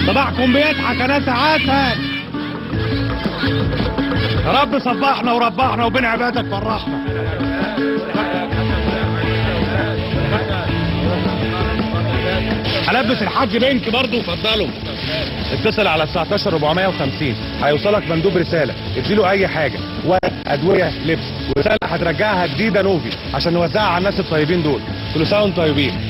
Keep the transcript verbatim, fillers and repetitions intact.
صباحكم بيضحك يا ناس عسل. يا رب صبحنا وربحنا وبين عبادك فرحنا. هلبس الحاج بنك برضه. اتفضلوا. اتصل على تسعتاشر اربعمية وخمسين هيوصلك مندوب رساله، اديله اي حاجه، ورق، ادويه، لبس، ورساله هترجعها جديده نوفي عشان نوزعها على الناس الطيبين دول. كل سنه وانتم طيبين.